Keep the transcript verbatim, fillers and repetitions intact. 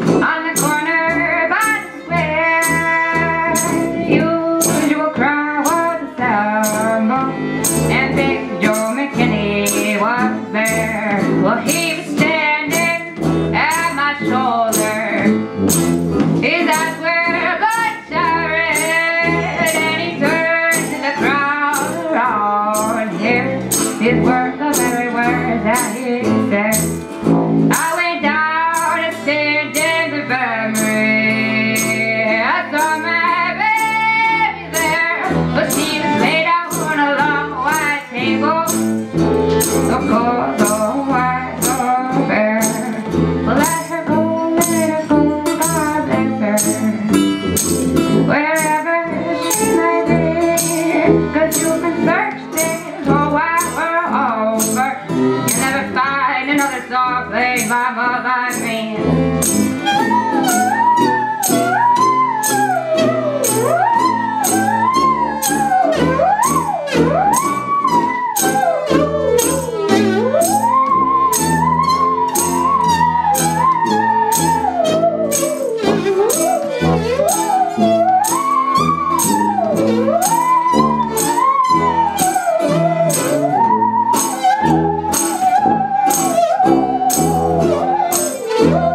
on the corner by the square. The usual crowd was assembled, and Big Joe McKinney was there. Well, he was standing at my shoulder. His eyes were bloodshot, and he turned to the crowd around here. His words, the very words that he said. I went down and stayed in the infirmary. I saw my baby there, but she was laid out on a long white table. So cold, so white, so bare. Well, let her go, let her go, God bless her. Wherever she may be, 'cause you can search this whole wide world over. You'll never find another song played by Mother Me. Woo!